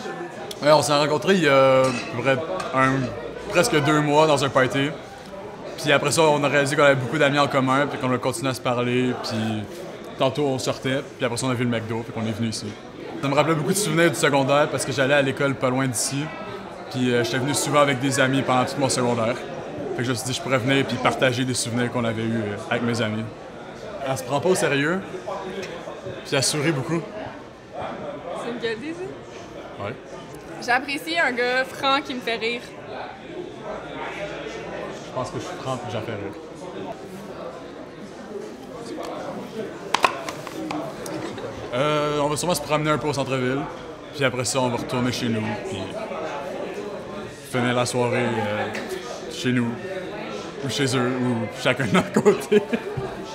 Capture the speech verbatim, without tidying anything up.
Ouais, on s'est rencontrés il y a vrai, un, presque deux mois dans un party. Puis après ça, on a réalisé qu'on avait beaucoup d'amis en commun, puis qu'on a continué à se parler, puis tantôt on sortait, puis après ça on a vu le McDo, puis qu'on est venu ici. Ça me rappelait beaucoup de souvenirs du secondaire parce que j'allais à l'école pas loin d'ici, puis euh, j'étais venu souvent avec des amis pendant tout mon secondaire. Fait que je me suis dit que je pourrais venir puis partager des souvenirs qu'on avait eus euh, avec mes amis. Elle se prend pas au sérieux, puis elle sourit beaucoup. C'est une qualité, ça? Ouais. J'apprécie un gars franc qui me fait rire. Je pense que je suis franc puis j'en fais rire. Euh, on va sûrement se promener un peu au centre-ville, puis après ça, on va retourner chez nous, puis finir la soirée euh, chez nous, ou chez eux, ou chacun de notre côté.